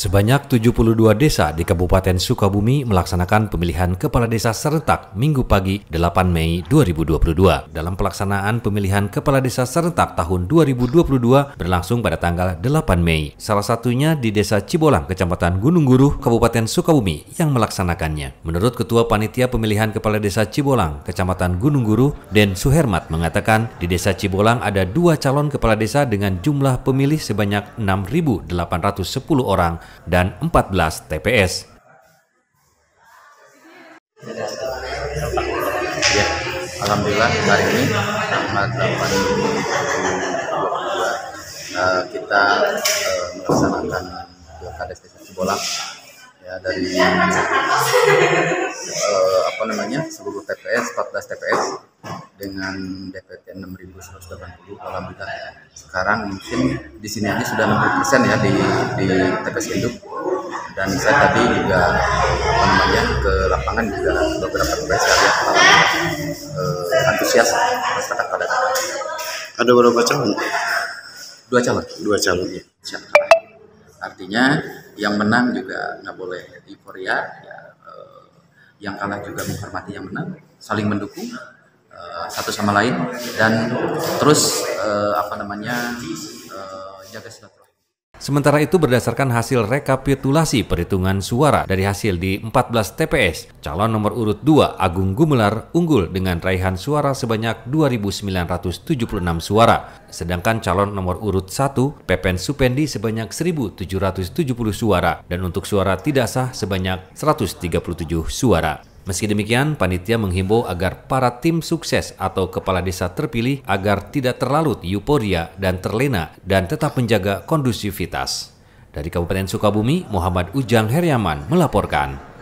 Sebanyak 72 desa di Kabupaten Sukabumi melaksanakan pemilihan kepala desa serentak Minggu pagi 8 Mei 2022. Dalam pelaksanaan pemilihan kepala desa serentak tahun 2022 berlangsung pada tanggal 8 Mei. Salah satunya di Desa Cibolang, Kecamatan Gunung Guruh, Kabupaten Sukabumi yang melaksanakannya. Menurut Ketua Panitia Pemilihan Kepala Desa Cibolang, Kecamatan Gunung Guruh, Den Suhermat mengatakan di Desa Cibolang ada 2 calon kepala desa dengan jumlah pemilih sebanyak 6.810 orang dan 14 TPS. Ya, alhamdulillah hari ini tanggal 8 Mei 2022 kita melaksanakan Pilkada Desa Cibolang ya dari seluruh TPS 14 TPS dengan DPT 6.180. Alhamdulillah sekarang mungkin di sini aja sudah 60% ya di TPS induk, dan saya tadi juga ke lapangan juga beberapa TPS ya, antusias masyarakat pada datang. Ada berapa calon? 2 calon. 2 calon ya. Artinya yang menang juga nggak boleh euforia ya, yang kalah juga menghormati yang menang, saling mendukung satu sama lain, dan terus jaga silaturahmi. Sementara itu berdasarkan hasil rekapitulasi perhitungan suara dari hasil di 14 TPS, calon nomor urut 2 Agung Gumelar unggul dengan raihan suara sebanyak 2.976 suara. Sedangkan calon nomor urut 1 Pepen Supendi sebanyak 1.770 suara dan untuk suara tidak sah sebanyak 137 suara. Meski demikian, panitia menghimbau agar para tim sukses atau kepala desa terpilih agar tidak terlalu euforia dan terlena dan tetap menjaga kondusivitas. Dari Kabupaten Sukabumi, Muhammad Ujang Heriaman melaporkan.